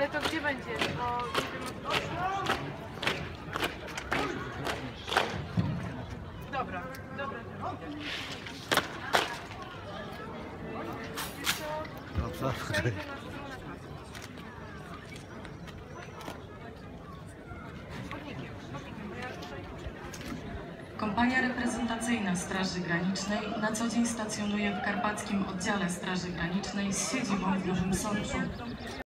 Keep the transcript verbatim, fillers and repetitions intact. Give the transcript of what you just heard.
Ale to gdzie będzie? Bo nie wiem. Dobra, dobra. No co? Kompania reprezentacyjna Straży Granicznej na co dzień stacjonuje w Karpackim Oddziale Straży Granicznej z siedzibą w Dużym Sączu.